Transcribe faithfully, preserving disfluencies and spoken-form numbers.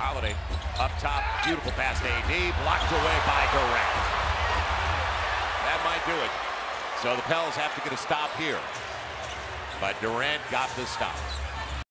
Holiday up top, beautiful pass to A D, blocked away by Durant. That might do it. So the Pels have to get a stop here. But Durant got the stop.